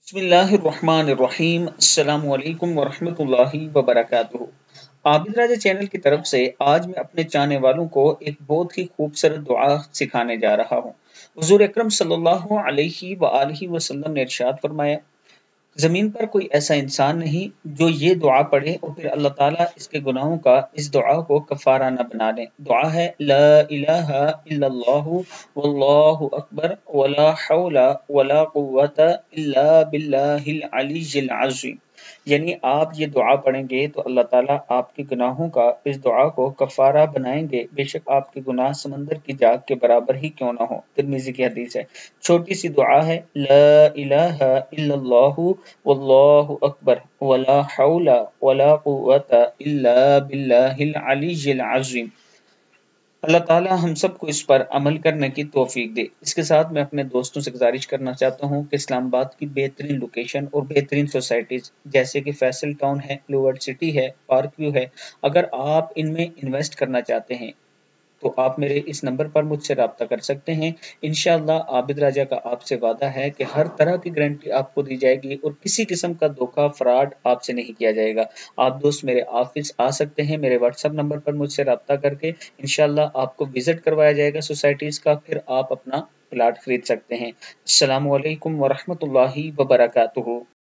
بسم اللہ الرحمن الرحیم السلام علیکم ورحمۃ اللہ وبرکاتہ۔ عابد راجہ چینل کی طرف سے آج میں اپنے چاہنے والوں کو ایک بہت ہی خوبصورت دعا سکھانے جا رہا ہوں۔ حضور اکرم صلی اللہ علیہ وآلہ وسلم نے ارشاد فرمایا، زمین پر کوئی ایسا انسان نہیں جو یہ دعا پڑھے اور پھر اللہ تعالیٰ اس کے گناہوں کا اس دعا کو کفارہ نہ بنا لے۔ دعا ہے لا الہ الا اللہ واللہ اکبر ولا حول ولا قوت الا باللہ العلی العظیم۔ یعنی آپ یہ دعا پڑھیں گے تو اللہ تعالیٰ آپ کے گناہوں کا اس دعا کو کفارہ بنائیں گے، بے شک آپ کے گناہ سمندر کی جاگ کے برابر ہی کیوں نہ ہو۔ ترمذی کی حدیث ہے۔ چھوٹی سی دعا ہے لا الہ الا اللہ واللہ اکبر ولا حول ولا قوت الا باللہ العلی العظیم۔ اللہ تعالیٰ ہم سب کو اس پر عمل کرنے کی توفیق دے۔ اس کے ساتھ میں اپنے دوستوں سے گزارش کرنا چاہتا ہوں کہ اسلام آباد کی بہترین لوکیشن اور بہترین سوسائٹیز جیسے کہ فیصل ٹاؤن ہے، لوورڈ سٹی ہے، پارک ویو ہے، اگر آپ ان میں انویسٹ کرنا چاہتے ہیں تو آپ میرے اس نمبر پر مجھ سے رابطہ کر سکتے ہیں۔ انشاءاللہ عابد راجہ کا آپ سے وعدہ ہے کہ ہر طرح کی گارنٹی آپ کو دی جائے گی اور کسی قسم کا دھوکہ فراڈ آپ سے نہیں کیا جائے گا۔ آپ دوست میرے آفس آ سکتے ہیں، میرے واٹس ایپ نمبر پر مجھ سے رابطہ کر کے انشاءاللہ آپ کو وزٹ کروایا جائے گا سوسائٹیز کا، پھر آپ اپنا پلاٹ خرید سکتے ہیں۔ السلام علیکم ورحمۃ اللہ وبرکاتہ۔